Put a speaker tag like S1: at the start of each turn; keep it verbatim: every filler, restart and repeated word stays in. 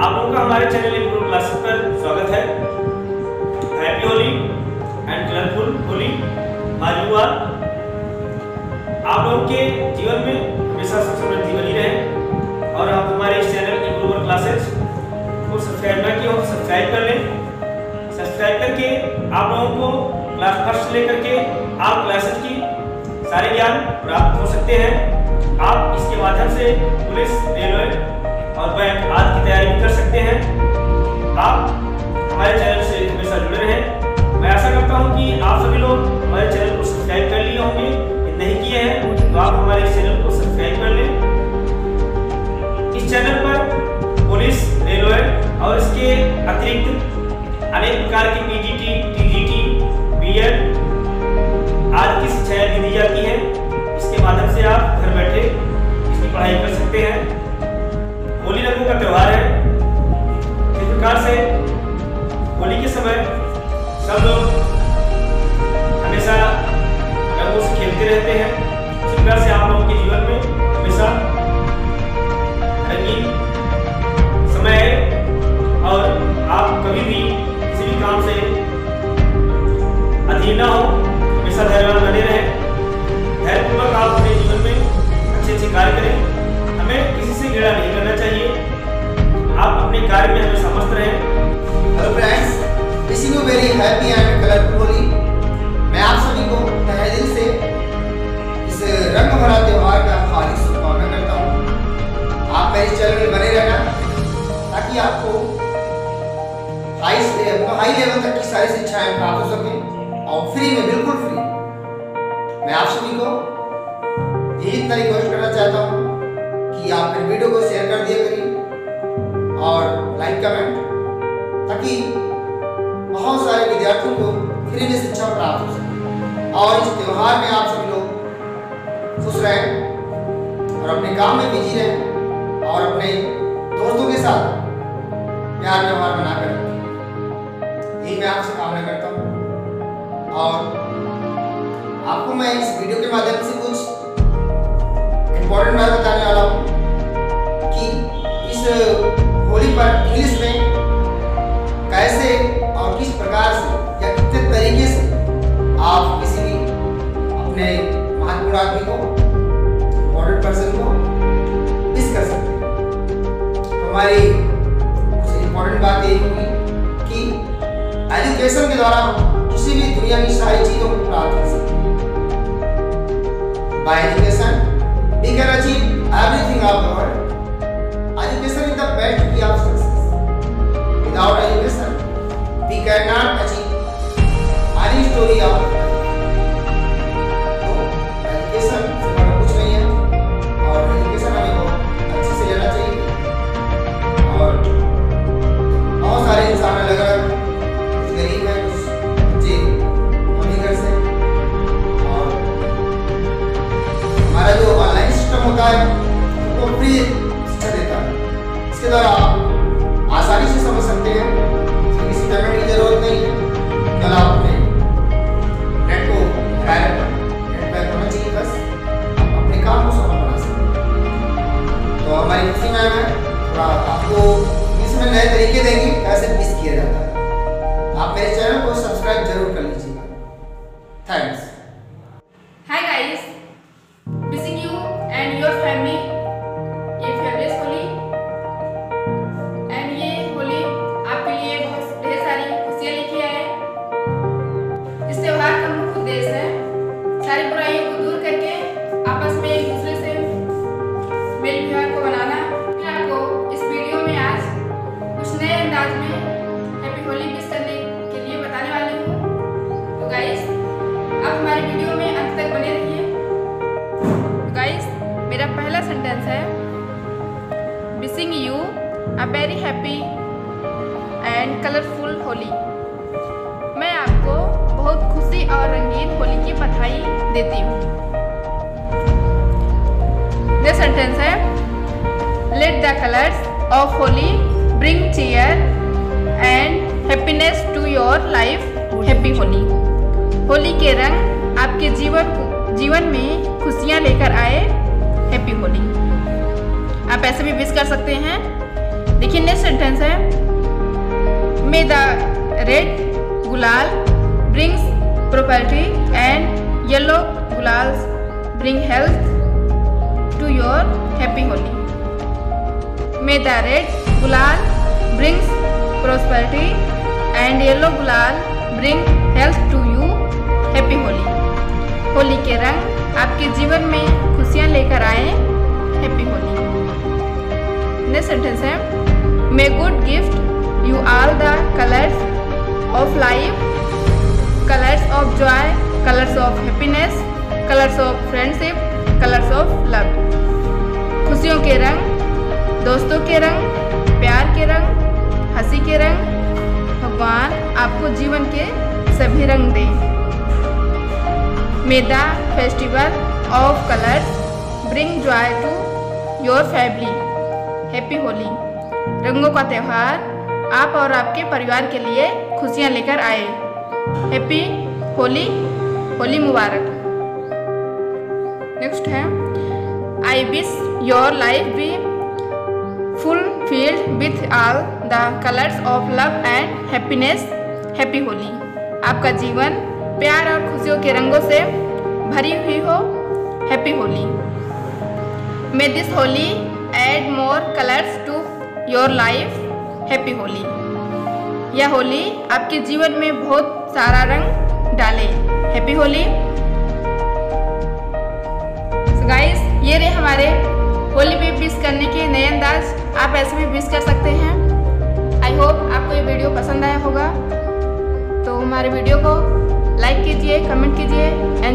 S1: आप लोगों का हमारे चैनल इम्प्रूव क्लासेस पर स्वागत है। Happy Holi and colourful Holi my you are. आप लोगों के जीवन में हमेशा सुख समृद्धि बनी रहे और आप हमारे इस चैनल इम्प्रूव क्लासेस को सब्सक्राइब ना किया हो सब्सक्राइब कर लें। सब्सक्राइब करके आप लोगों को क्लास फर्स्ट से लेकर के आप क्लासेस की सारे ज्ञान प्राप्त हो सकते हैं। आप इसके माध्यम से पुलिस, रेलवे और बैंक आदि की तैयारी भी कर सकते हैं। आप हमारे चैनल से हमेशा जुड़े रहें। मैं आशा करता हूं कि आप सभी लोग हमारे चैनल को सब्सक्राइब कर लिए होंगे। यदि नहीं किए हैं तो आप हमारे इस चैनल को सब्सक्राइब कर लें। इस चैनल पर पुलिस, रेलवे और इसके अतिरिक्त अनेक प्रकार की पीजीटी, टीजीटी, बीएड आदि की शिक्षाएं भी दी जाती है। इसके माध्यम से आप घर बैठे इसकी पढ़ाई कर सकते हैं। होली रंगों का त्योहार है। इस प्रकार से होली के समय सब लोग हमेशा रंगों से खेलते रहते हैं। इस प्रकार से आप लोगों के जीवन में हमेशा रंगीन समय है और आप कभी भी किसी भी काम से अधीर ना हो, हमेशा धैर्यवान बने रहें। धैर्यपूर्वक आप अपने जीवन में अच्छे अच्छे कार्य करें। हमें किसी से घृणा नहीं करना चाहिए। आप अपने कार्य में हमेशा मस्त रहें।
S2: Hello friends, wishing you very happy and colourful Holi. मैं आप सभी को तहे दिल से इस रंग भरा त्योहार का हार्दिक शुभकामना करता हूँ। आप मेरे चैनल में बने रहना ताकि आपको हाई हाई लेवल तक की सारी शिक्षाएं प्राप्त हो सकें और फ्री में, बिल्कुल फ्री। मैं आप सभी को यही इतना रिक्वेस्ट करना चाहता हूँ कि आप मेरे वीडियो को शेयर कर दिया करिए और लाइक कमेंट, ताकि बहुत सारे विद्यार्थियों को फ्री में शिक्षा प्राप्त हो सके और इस त्योहार में आप सभी लोग खुश रहें और अपने काम में बिजी रहें और अपने दोस्तों के साथ प्यार व्यवहार बनाकर रखें। यही मैं आपसे कामना करता हूँ और आपको मैं इस वीडियो के माध्यम से कुछ इम्पोर्टेंट बात बताने वाला हूँ कि इस होली पर इंग्लिश में कैसे और किस प्रकार से या कितने तरीके से आप किसी भी अपने महत्वपूर्ण आदमी को, इम्पोर्टेंट पर्सन को मिस कर सकते हैं। तो हमारी कुछ इम्पोर्टेंट बात यही होगी कि एजुकेशन के द्वारा हम किसी भी दुनिया की सारी चीजों को प्राप्त कर सकते हैं। By education we can achieve everything of the world. Education is the best key of success. Without education, we cannot achieve any story of life. तो education से बड़ा कुछ नहीं है और education हमें बहुत अच्छे से लेना चाहिए। और बहुत सारे इंसान अलग अलग, कुछ गरीब है, कुछ बच्चे अमीर घर से, और हमारा जो ऑनलाइन सिस्टम होता है वो फ्री शिक्षा देता है। इसके द्वारा आप आसानी से समझ सकते हैं, किसी पेमेंट की जरूरत नहीं है। कल आप अपने नेट को नेट पैक होना चाहिए, बस आप अपने काम को सफल बना सकते हैं। तो हमारी खुशी मैम है थोड़ा आपको इसमें नए तरीके देंगे कैसे मिस किया जाता है। आप मेरे चैनल को सब्सक्राइब जरूर कर लीजिएगा। Thanks.
S3: Hi guys, wishing you and your family a fabulous Holi. And ये होली आपके लिए बहुत ढेर सारी खुशियाँ लेके आए। इस त्योहार का मुख्य उद्देश्य है सारी बुराइयों को दूर करके आपस में एक दूसरे से मेल व्यवहार को बनाना। मैं आपको इस वीडियो में आज कुछ नए अंदाज में हैप्पी होली विश करने के लिए बताने वाली हूँ। तो गाइस आप हमारी वीडियो में अंत तक बने रहिए। गाइस मेरा पहला सेंटेंस है wishing you a very happy and colourful Holi. मैं आपको बहुत खुशी और रंगीन होली की बधाई देती हूँ। ये सेंटेंस है let the colours of Holi bring cheer and happiness to your life. Happy Holi. Holi के रंग आपके जीवन को जीवन में खुशियाँ लेकर आए। हैप्पी होली। आप ऐसे भी विश कर सकते हैं देखिए नेक्स्ट सेंटेंस है, may the red gulal brings property and yellow gulal bring health to your happy Holi. May the red gulal brings prosperity and yellow gulal bring health to you happy Holi. Holi के रंग आपके जीवन में खुशियाँ लेकर आए, हैप्पी होली। नेक्स्ट सेंटेंस है, may good gift you all the colours of life, colours of joy, colours of happiness, colours of friendship, colours of love. खुशियों के रंग, दोस्तों के रंग, प्यार के रंग, हंसी के रंग, भगवान आपको जीवन के सभी रंग दें। May the festival of colours bring joy to your family, happy Holi. रंगों का त्यौहार आप और आपके परिवार के लिए खुशियाँ लेकर आए, हैप्पी होली, होली मुबारक। नेक्स्ट है, I wish your life be fulfilled with all the colors of love and happiness, happy Holi. आपका जीवन प्यार और खुशियों के रंगों से भरी हुई हो, happy Holi. May this Holi add more colours to your life, happy Holi. यह होली आपके जीवन में बहुत सारा रंग डाले, हैप्पी होली। so guys, ये रहे हमारे होली पे विश करने के नए अंदाज। आप ऐसे भी विश कर सकते हैं। आई होप आपको ये वीडियो पसंद आया होगा, तो हमारे वीडियो को लाइक कीजिए, कमेंट कीजिए